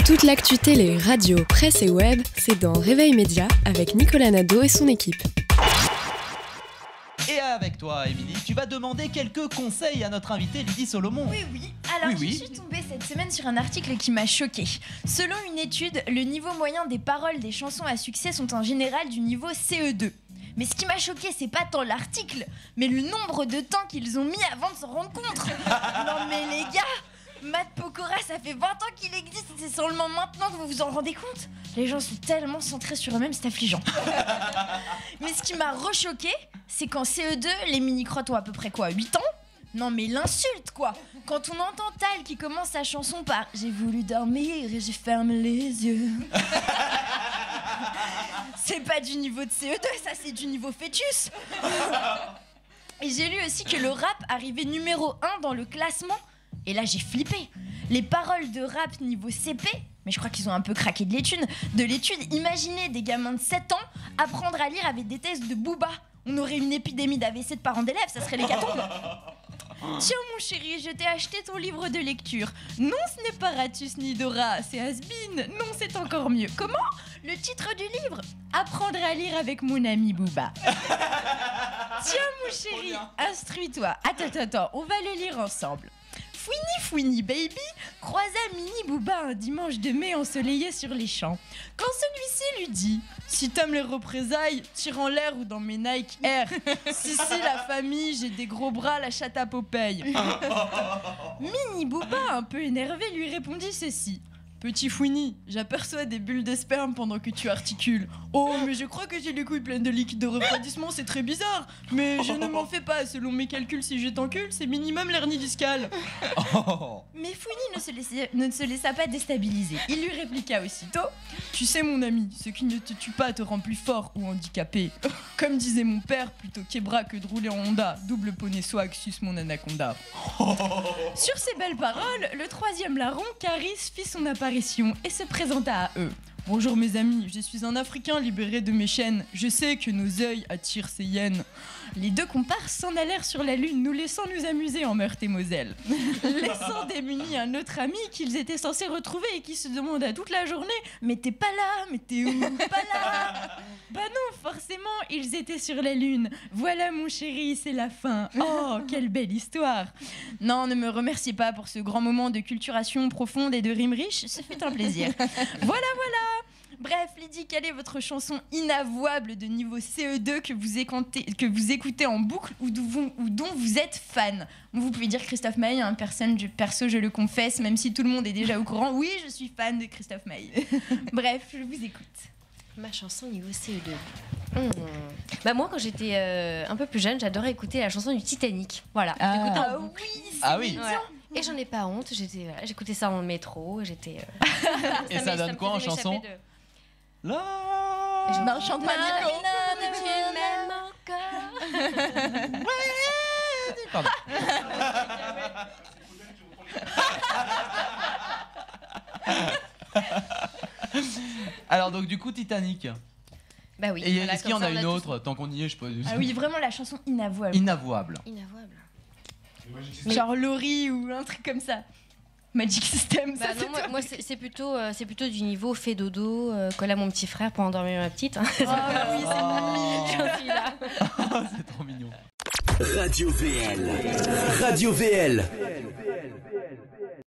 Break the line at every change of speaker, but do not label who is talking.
Toute l'actu télé, radio, presse et web, c'est dans Réveil Média avec Nicolas Nadeau et son équipe.
Et avec toi, Émilie, tu vas demander quelques conseils à notre invitée Lydie Solomon.
Oui. Alors, je suis tombée cette semaine sur un article qui m'a choquée. Selon une étude, le niveau moyen des paroles des chansons à succès sont en général du niveau CE2. Mais ce qui m'a choquée, c'est pas tant l'article, mais le nombre de temps qu'ils ont mis avant de s'en rendre compte. Non mais les gars, Matt Pokora, ça fait 20 ans qu'il existe, c'est seulement maintenant que vous vous en rendez compte. Les gens sont tellement centrés sur eux-mêmes, c'est affligeant. Mais ce qui m'a rechoqué, c'est qu'en CE2, les mini-crottes ont à peu près quoi, 8 ans? Non mais l'insulte quoi. Quand on entend Tal qui commence sa chanson par « J'ai voulu dormir et j'ai fermé les yeux ». C'est pas du niveau de CE2, ça c'est du niveau fœtus. Et j'ai lu aussi que le rap arrivait numéro 1 dans le classement. Et là j'ai flippé. Les paroles de rap niveau CP, mais je crois qu'ils ont un peu craqué de l'étude, imaginez des gamins de 7 ans apprendre à lire avec des tests de Booba. On aurait une épidémie d'AVC de parents d'élèves, ça serait l'hécatombe. Tiens mon chéri, je t'ai acheté ton livre de lecture. Non, ce n'est pas Ratus ni Dora, c'est Has-Been. Non, c'est encore mieux. Comment? Le titre du livre? Apprendre à lire avec mon ami Booba. Tiens mon chéri, instruis-toi. Attends, on va le lire ensemble. Fouini baby croisa Mini Booba un dimanche de mai ensoleillé sur les champs. Quand celui-ci lui dit « Si t'aimes les représailles, tire en l'air ou dans mes Nike Air. Si, la famille, j'ai des gros bras, la chatte à Popeye. » Mini Booba, un peu énervé, lui répondit ceci. Petit Fouini, j'aperçois des bulles de sperme pendant que tu articules. Oh, mais je crois que j'ai les couilles pleines de liquide de refroidissement, c'est très bizarre. Mais je ne m'en fais pas, selon mes calculs, si je t'encule, c'est minimum l'hernie discale. Mais Fouini ne se laissa pas déstabiliser. Il lui répliqua aussitôt. Tu sais mon ami, ce qui ne te tue pas te rend plus fort ou handicapé. Comme disait mon père, plutôt qu'ébra que de rouler en Honda, double poney swag, suce mon anaconda. Sur ces belles paroles, le troisième larron, Caris, fit son apparition et se présenta à eux. Bonjour mes amis, je suis un Africain libéré de mes chaînes. Je sais que nos œils attirent ces hyènes. Les deux comparses s'en allèrent sur la lune, nous laissant nous amuser en Meurthe-et-Moselle. Laissant démunis un autre ami qu'ils étaient censés retrouver et qui se demanda toute la journée « Mais t'es pas là, mais t'es où? Pas là ?» Bah non, forcément, ils étaient sur la lune. Voilà mon chéri, c'est la fin. Oh, quelle belle histoire. Non, ne me remerciez pas pour ce grand moment de culturation profonde et de rimes riches, ce fut un plaisir. Voilà. Bref, Lydie, quelle est votre chanson inavouable de niveau CE2 que vous écoutez en boucle ou dont vous êtes fan? Vous pouvez dire Christophe Maé, hein, perso, je le confesse, même si tout le monde est déjà au courant. Oui, je suis fan de Christophe Maé. Bref, je vous écoute.
Ma chanson niveau CE2. Bah moi, quand j'étais un peu plus jeune, j'adorais écouter la chanson du Titanic. Voilà, j'écoutais en boucle.
Oui.
Ouais. Et j'en ai pas honte, j'écoutais ça en métro,
Et ça donne quoi en chanson? Là,
je ne chante pas Nico.
Tu m'aimes encore.
Pardon. Alors donc du coup Titanic.
Bah oui.
Et est-ce qu'il y en a une autre? Tant qu'on y est, je peux.
Ah oui, vraiment la chanson inavouable.
Inavouable.
Genre Laurie ou un truc comme ça. Magic System.
Bah non, moi c'est plutôt du niveau fait dodo, colle à mon petit frère pour endormir ma petite.
Oh oui, c'est mignon.
J'en suis là.
C'est trop mignon.
Radio VL.